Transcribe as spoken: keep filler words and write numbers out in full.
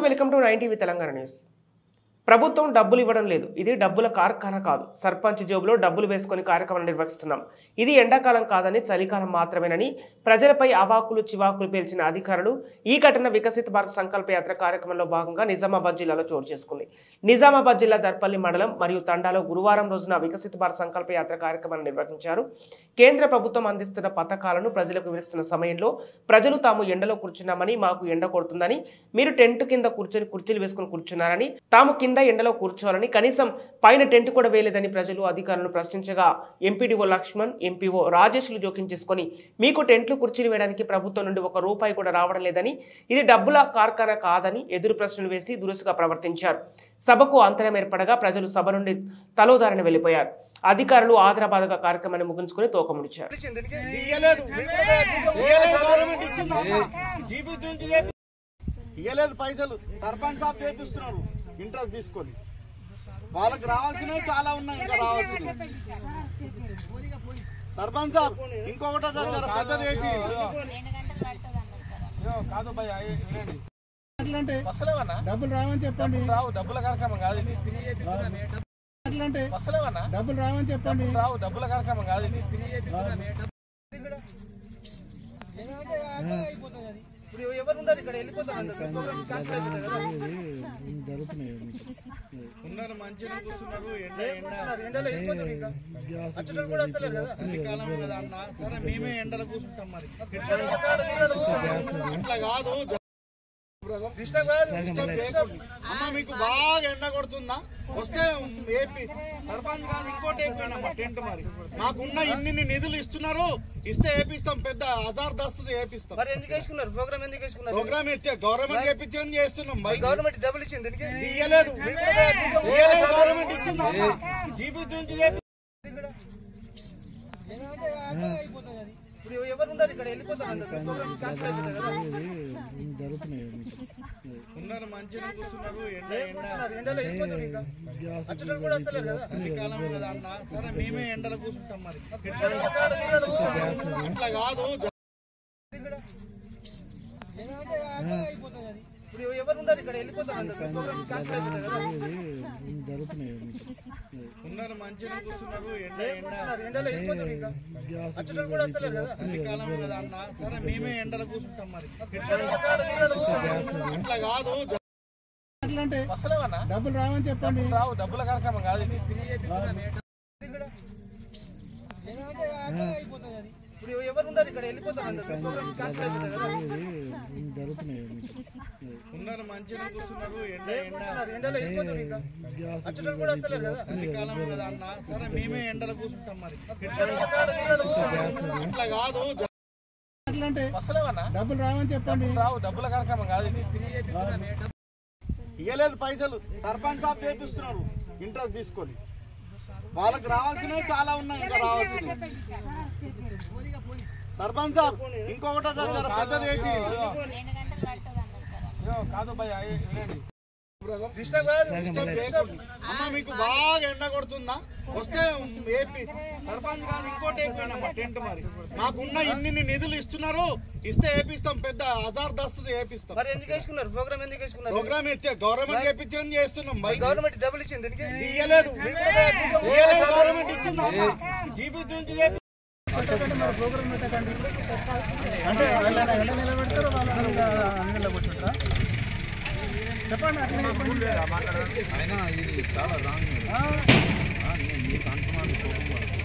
Welcome to nine TV Telangana news. ప్రభుత్వం డబ్బులు ఇవ్వడం లేదు. ఇది డబ్బుల కార్ఖానా కాదు. సర్పంచ్ జోబులో డబ్బులు వేసుకొని కార్యక్రమం నిర్వహిస్తున్నాం. ఇది ఎండాకాలం కాదని చలికాలం మాత్రమేనని ప్రజలపై అవాకులు చివాకులు పేల్చిన అధికారులు. ఈ ఘటన వికసిత భారత్ సంకల్ప యాత్ర కార్యక్రమంలో భాగంగా నిజామాబాద్ జిల్లాలో చోటు చేసుకుంది. నిజామాబాద్ జిల్లా దర్పల్లి మండలం మరియు తండాలో గురువారం రోజున వికసిత భారత్ సంకల్ప యాత్ర కార్యక్రమాన్ని నిర్వహించారు. కేంద్ర ప్రభుత్వం అందిస్తున్న పథకాలను ప్రజలకు వివరిస్తున్న సమయంలో ప్రజలు తాము ఎండలో కూర్చున్నామని, మాకు ఎండ కొడుతుందని, మీరు టెంట్ కింద కూర్చొని కుర్చీలు వేసుకుని కూర్చున్నారని, తాము కింద ఎండలో కూర్చోవాలని, కనీసం పైన టెంట్ కూడా వేయలేదని ప్రజలు అధికారులను ప్రశ్నించగా ఎంపీడీఓ లక్ష్మణ్, ఎంపీఓ రాజేష్లు జోక్యం చేసుకుని మీకు టెంట్లు కుర్చీలు వేయడానికి ప్రభుత్వం నుండి ఒక రూపాయి కూడా రావడం లేదని, ఇది డబ్బుల కార్ఖానా కాదని ఎదురు ప్రశ్నలు వేసి దురుసుగా ప్రవర్తించారు. సభకు అంతరం ఏర్పడగా ప్రజలు సభ నుండి తలోదారిని వెళ్లిపోయారు. అధికారులు ఆదరాబాదగా కార్యక్రమాన్ని ముగించుకుని తోకముడిచారు. ఇయ్యలేదు పైసలు సర్పంచ్ సాబ్ చేపిస్తున్నారు ఇంట్రెస్ట్ తీసుకొని. వాళ్ళకి రావాల్సినవి చాలా ఉన్నాయి, ఇంకా రావాల్సినవి. సర్పంచ్ సాబ్ ఇంకొకటి పెద్దది ఏంటి కాదు భయ వస్తలేవన్నా డబ్బులు రావని చెప్పండి. రావు డబ్బుల కార్యక్రమం కాదు ఇది. వస్తలేవన్నా డబ్బులు రావని చెప్పండి. రావు డబ్బుల కార్యక్రమం కాదు ఇది. ఎవరు ఉన్నారు ఇక్కడ? వెళ్ళిపోతారు. ఉన్నారు మంచిగా కూర్చున్నారు. ఎండలో వెళ్ళిపోతారు. ఇంకా అచ్చడం కూడా వస్తలేదు కదా, చలికాలం కదా అన్న. సరే మేమే ఎండలో కూర్చుంటాం. మరి అట్లా కాదు, డిస్టర్బ్ కాదు. అమ్మ మీకు బాగా ఎండ కొడుతుందా? వస్తే ఏపీ సర్పంచ్ కాదు ఇంకోటి ఏపీ టెంట్. మరి మాకున్న ఇన్ని నిధులు ఇస్తున్నారు, ఇస్తే ఏపిస్తాం. పెద్ద హజార్ దస్తుంది ఏపిస్తాం. మరి ఎందుకు వేసుకున్నారు ప్రోగ్రామ్? ఎందుకు వేసుకున్నారు? ప్రోగ్రామ్ ఇస్తే గవర్నమెంట్ చేపించి చేస్తున్నాం. గవర్నమెంట్ డబ్బులు ఇచ్చింది ఇయ్యలేదు. గవర్నమెంట్ ఇచ్చింది జీబీ నుంచి. ఎవరు ఉన్నారు ఇక్కడ? వెళ్ళిపోతారు. ఉన్నారు మంచిగా కూర్చున్నారు. ఎండలో వెళ్ళిపోతారు. ఇంకా అచ్చడం కూడా వస్తలేదు కదా, చలికాలం కదా అన్న. సరే మేమే ఎండలో కూర్చుంటాం. మరి అట్లా కాదు. ఎవరు ఉన్నారు ఇక్కడ? వెళ్ళిపోతారు. ఉన్నారు మంచిగా కూర్చున్నారు. ఎండలో వెళ్ళిపోతారు. ఇంకా అచ్చడం కూడా వస్తలేదు కదా, చలికాలం కదా అన్న. సరే మేమే ఎండలో కూర్చుంటాం. మరి అట్లా కాదు. వస్తలేవన్నా డబ్బులు రావని చెప్పండి. రావు డబ్బుల కార్యక్రమం కాదు ఇది. ఎవరు ఉన్నారు ఇక్కడ? వెళ్ళిపోతారు. ఉన్నారు మంచిగా కూర్చున్నారు. ఎండలో వెళ్ళిపోతారు. ఇంకా అచ్చడం కూడా వస్తలేదు కదా, చలికాలం కదా అన్న. సరే మేమే ఎండలో కూర్చుంటాం. మరి అట్లా కాదు. వస్తలేవన్నా డబ్బులు రావని చెప్పండి. రావు డబ్బుల కార్యక్రమం కాదు ఇది. ఇయ్యలేదు పైసలు సర్పంచ్ సాబ్ చేపిస్తున్నారు ఇంట్రెస్ట్ తీసుకొని. వాళ్ళకి రావాల్సినవి చాలా ఉన్నాయి, ఇంకా రావాల్సినవి. సర్పంచ్ సాబ్ ఇంకొకటి పెద్దది ఏంటి కాదు భయ డిస్టర్బ్ కాదు. అమ్మ మీకు బాగా ఎండ కొడుతుందా? వస్తే ఏపీ సర్పంచ్ కాదు ఇంకోటి ఏపీ టెంట్. మరి మాకున్న ఇన్ని నిధులు ఇస్తున్నారు, ఇస్తే ఏపిస్తాం. పెద్ద హజార్ దస్తుంది ఏపిస్తాం. మరి ఎందుకు వేసుకున్నారు ప్రోగ్రామ్? ఎందుకు వేసుకున్నారు? ప్రోగ్రామ్ ఇస్తే గవర్నమెంట్ చేపించి చేస్తున్నాం. గవర్నమెంట్ డబ్బులు ఇచ్చింది ఇయ్యలేదు. గవర్నమెంట్ ఇచ్చింది జీబీ నుంచి. ప్రోగ్రామ్ పెట్టకండి అంటే ఎండ నిలబెడతారు, వాళ్ళ నిలబెట్టుకుంటారా? చెప్పండి. అయినా ఇది చాలా రాంగ్. మీకు అంటున్నాను.